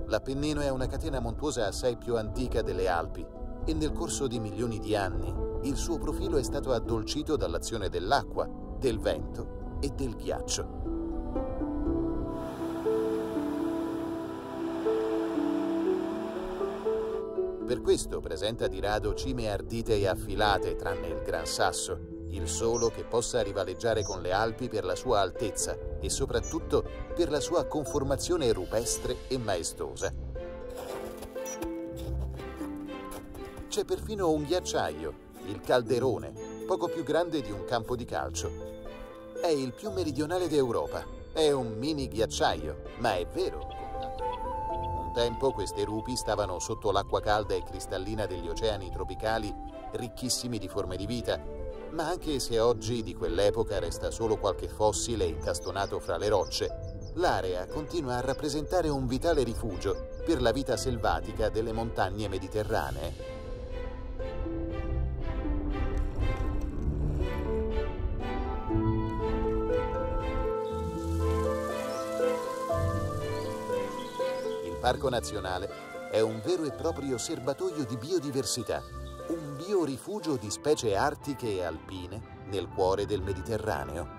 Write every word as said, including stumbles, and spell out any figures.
L'Appennino è una catena montuosa assai più antica delle Alpi e nel corso di milioni di anni il suo profilo è stato addolcito dall'azione dell'acqua, del vento e del ghiaccio. Per questo presenta di rado cime ardite e affilate, tranne il Gran Sasso, il solo che possa rivaleggiare con le Alpi per la sua altezza e soprattutto per la sua conformazione rupestre e maestosa. C'è perfino un ghiacciaio, il Calderone, poco più grande di un campo di calcio. È il più meridionale d'Europa. È un mini ghiacciaio, ma è vero. Un tempo queste rupi stavano sotto l'acqua calda e cristallina degli oceani tropicali, ricchissimi di forme di vita, ma anche se oggi di quell'epoca resta solo qualche fossile incastonato fra le rocce, l'area continua a rappresentare un vitale rifugio per la vita selvatica delle montagne mediterranee. Il Parco Nazionale è un vero e proprio serbatoio di biodiversità, un biorifugio di specie artiche e alpine nel cuore del Mediterraneo.